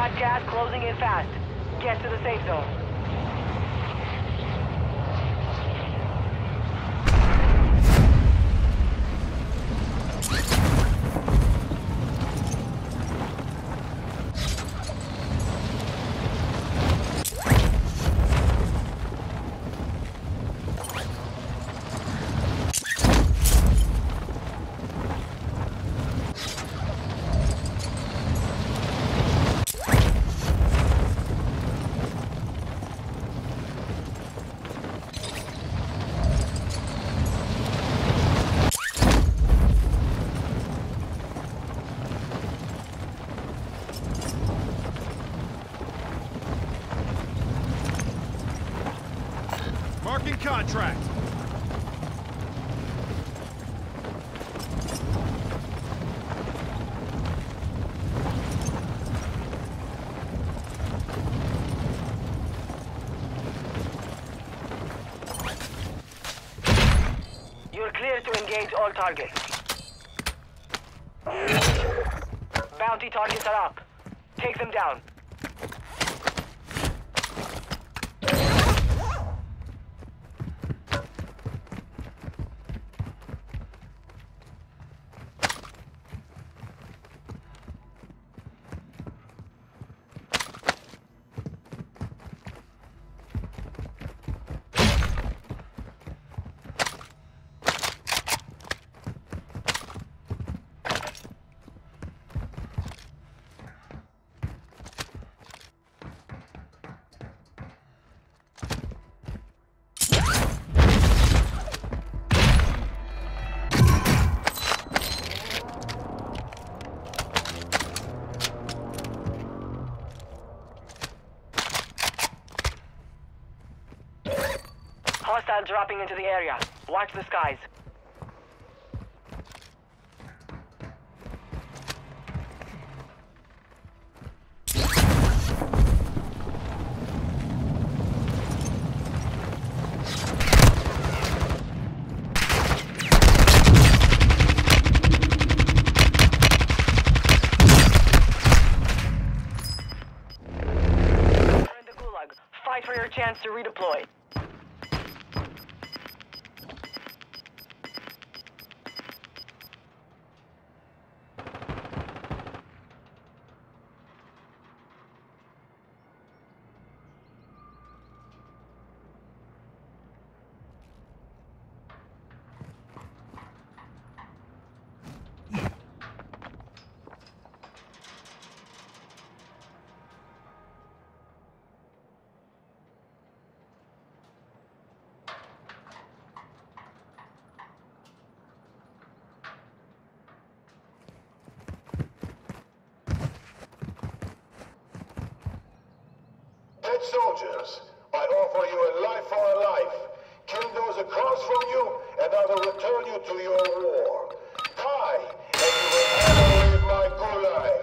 Got gas closing in fast. Get to the safe zone. Marking contract. You're clear to engage all targets. Bounty targets are up. Take them down. Hostile dropping into the area. Watch the skies. You're in the gulag. Fight for your chance to redeploy. Dead soldiers, I offer you a life for a life. Kill those across from you, and I will return you to your war. Die, and you will never leave my gulag.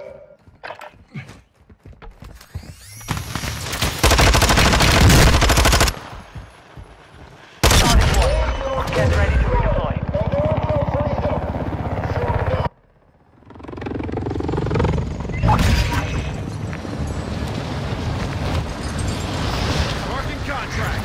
Get ready to redeploy. Marking contract.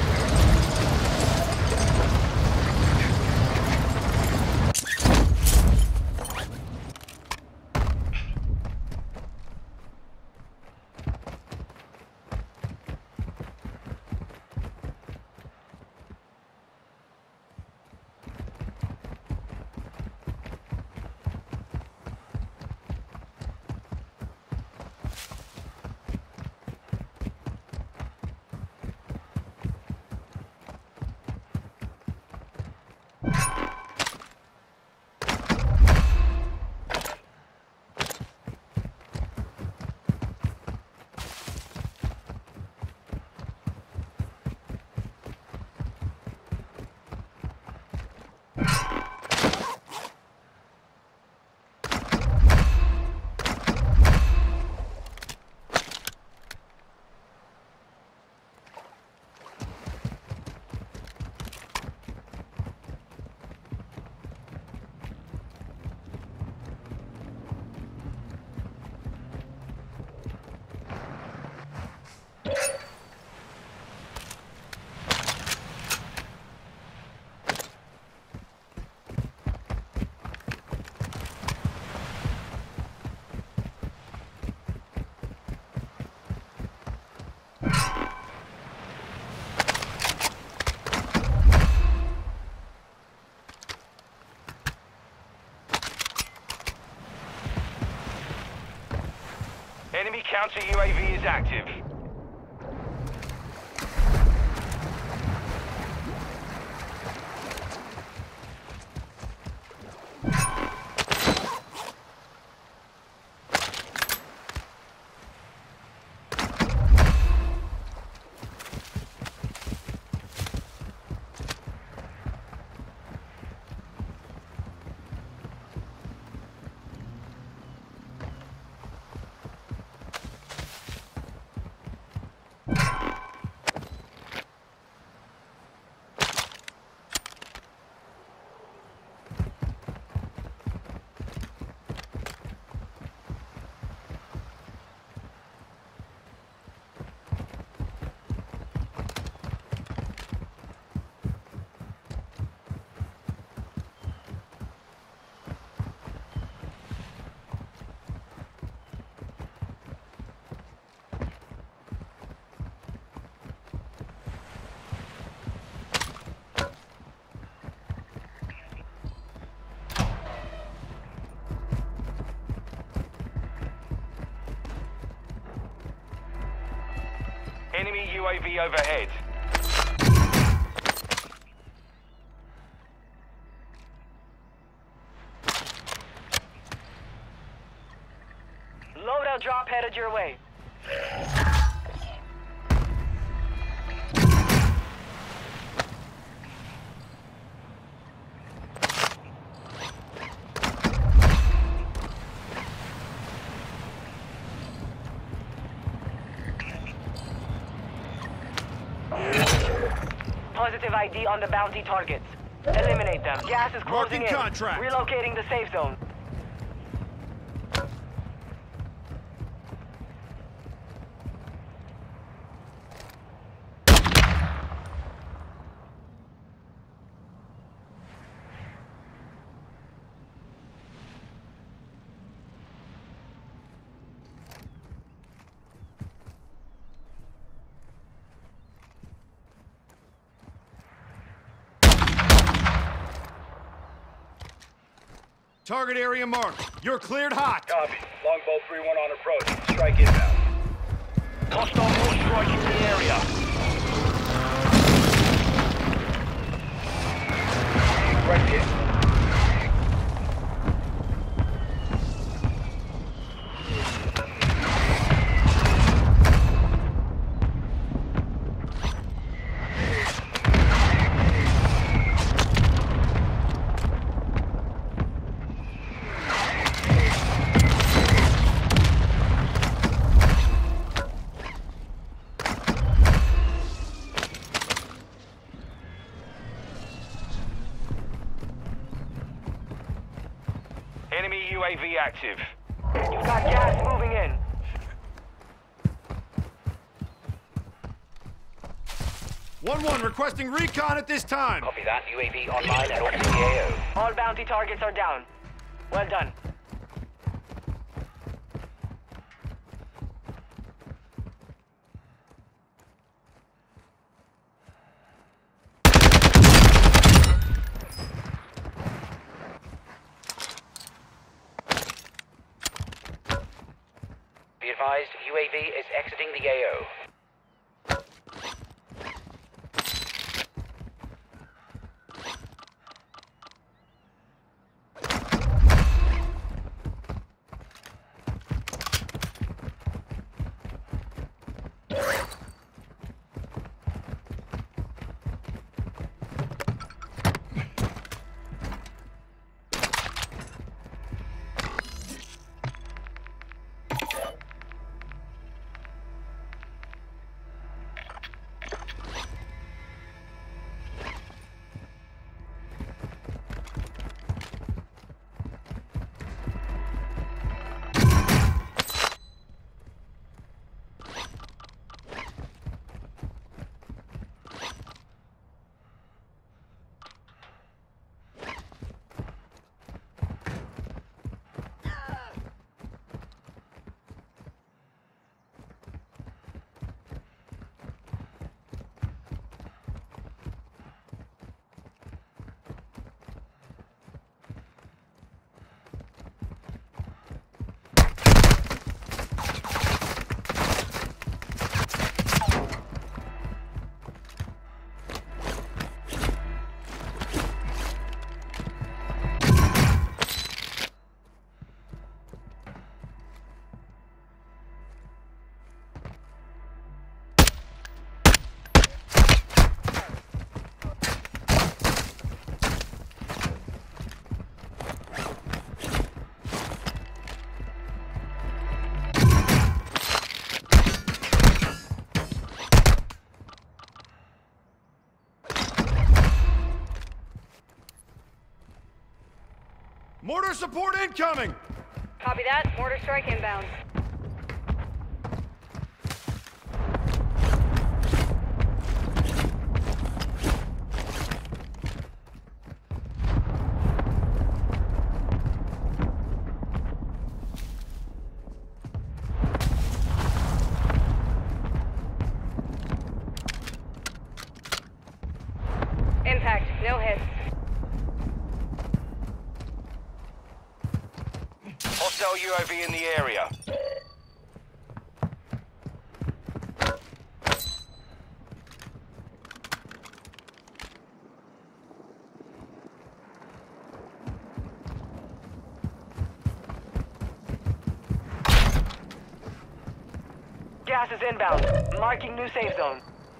Enemy counter UAV is active. Enemy UAV overhead. Loadout drop headed your way. Positive ID on the bounty targets. Eliminate them. Gas is closing Marking in. contract. Relocating the safe zone. Target area marked. You're cleared hot. Copy. Longbow 3-1 on approach. Strike inbound. Hostile more strike in the area. Right hit. Enemy UAV active. You've got gas moving in. One requesting recon at this time. Copy that. UAV online and orbiting the AO. All bounty targets are down. Well done. Be advised, UAV is exiting the AO. support incoming! Copy that. Mortar strike inbound. Impact. No hits. Hostile UAV in the area. Gas is inbound. Marking new safe zone.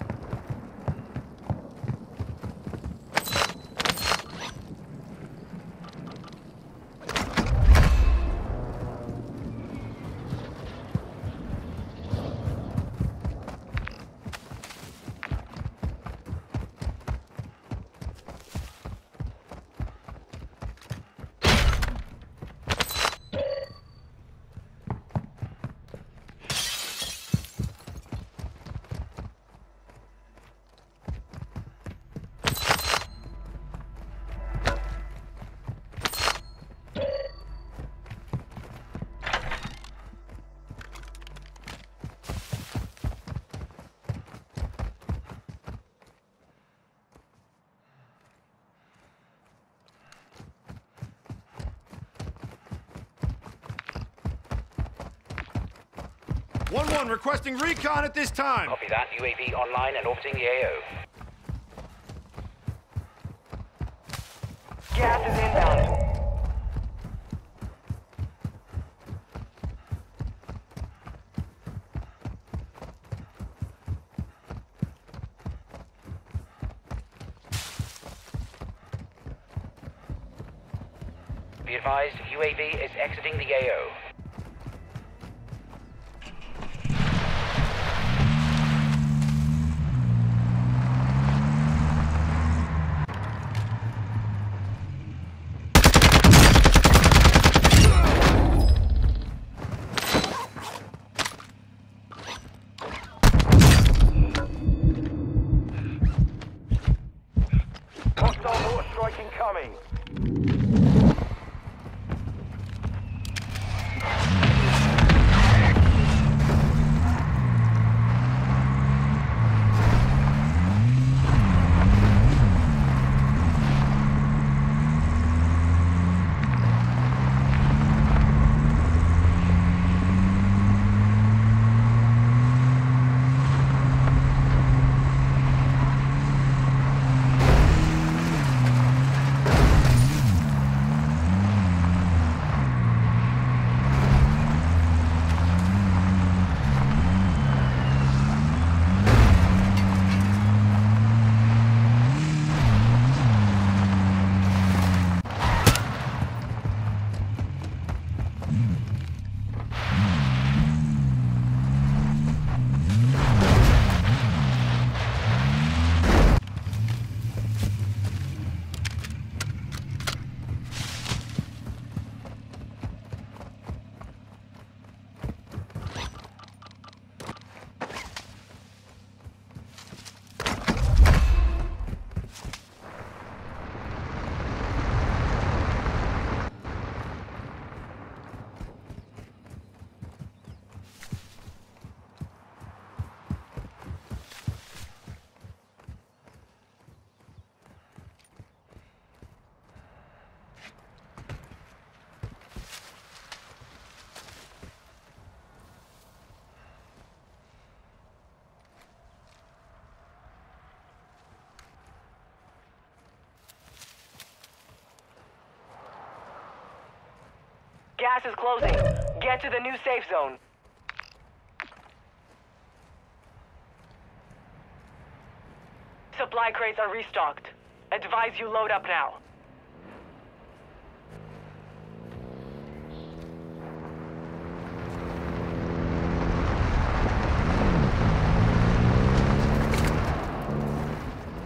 One requesting recon at this time. Copy that. UAV online and orbiting the AO. Gas is inbound. Be advised, UAV is exiting the AO. Hostile mortar strike incoming. Gas is closing. Get to the new safe zone. Supply crates are restocked. Advise you load up now.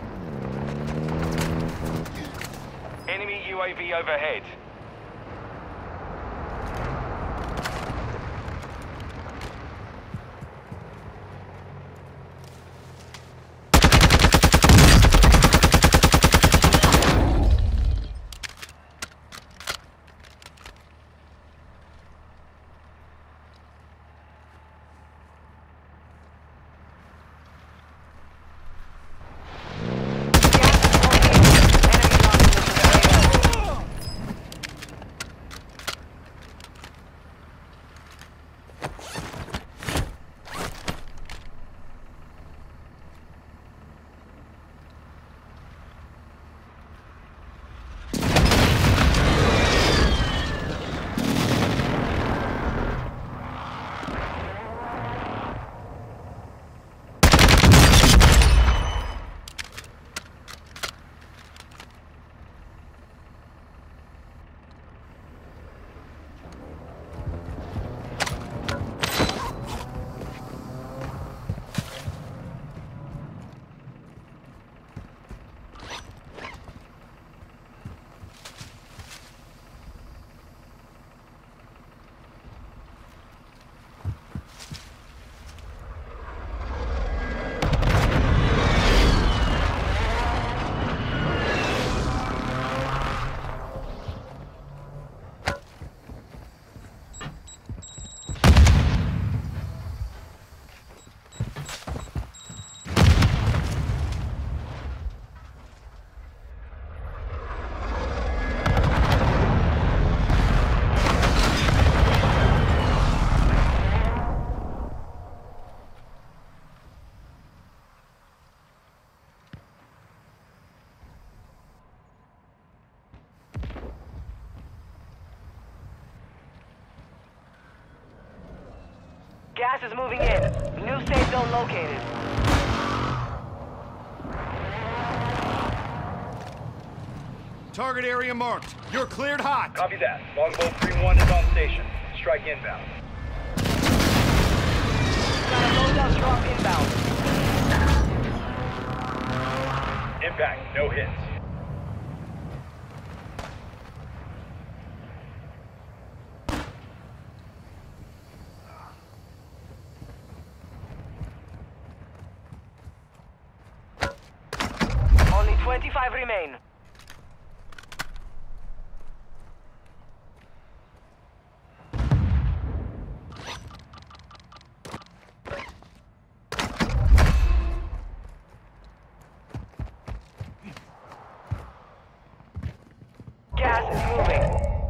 Enemy UAV overhead. Gas is moving in. New safe zone located. Target area marked. You're cleared hot. Copy that. Longbow 3-1 is on station. Strike inbound. Got a loadout drop inbound. Impact, no hits. Only 25 remain. Gas is moving.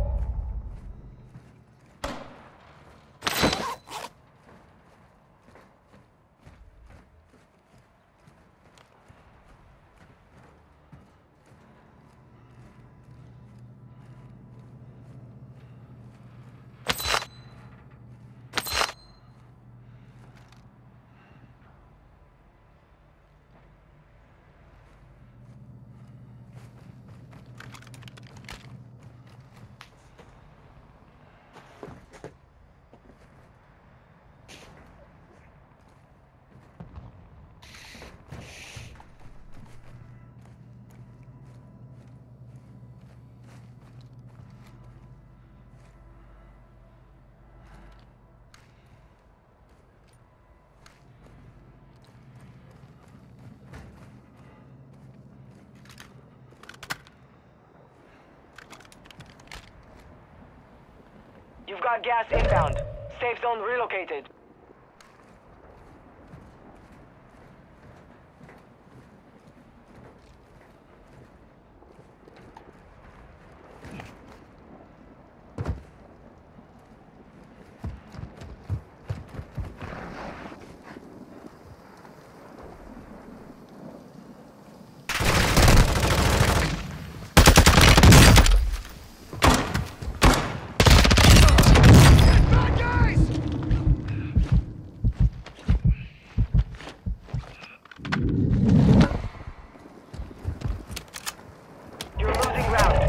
You've got gas inbound. Safe zone relocated. You're losing ground.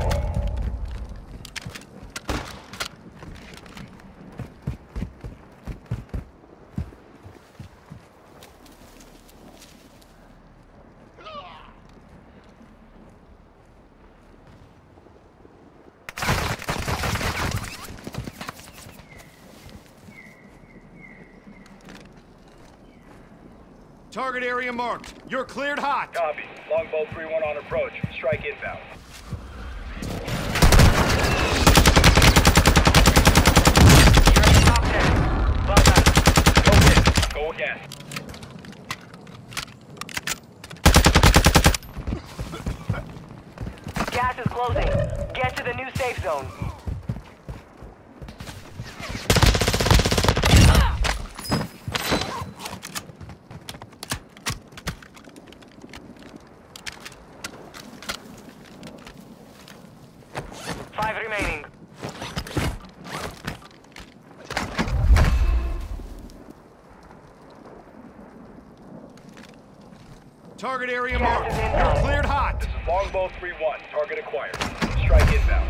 Target area marked. You're cleared hot. Copy. Longbow 3-1 on approach. Strike inbound. You're in the top 10. Well done. Okay, go again. Gas is closing. Get to the new safe zone. Five remaining. Target area Gas marked. is You're inbound. cleared hot. This is Longbow 3-1. Target acquired. Strike inbound.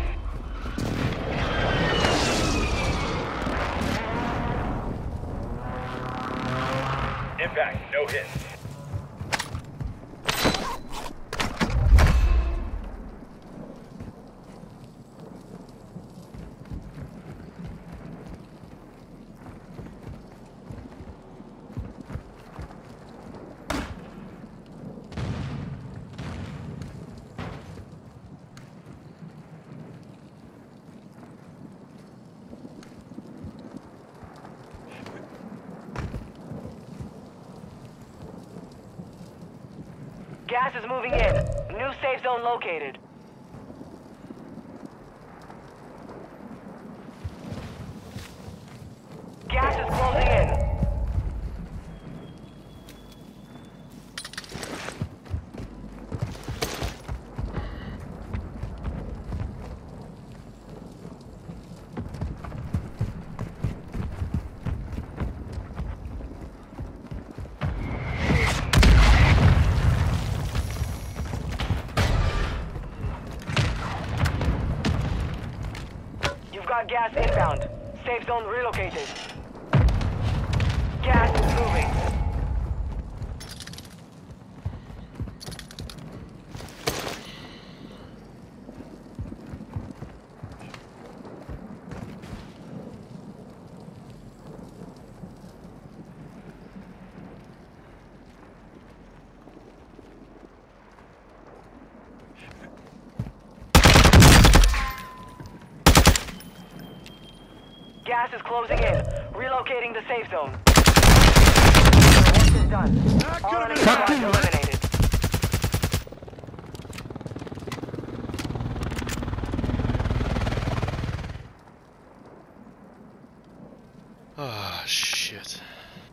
Impact, no hits. Gas is moving in. New safe zone located. Gas is closing in. gas inbound. Safe zone relocated. Gas is moving. Gas is closing in. Relocating the safe zone. Work is done. All enemy squads eliminated. Ah, shit.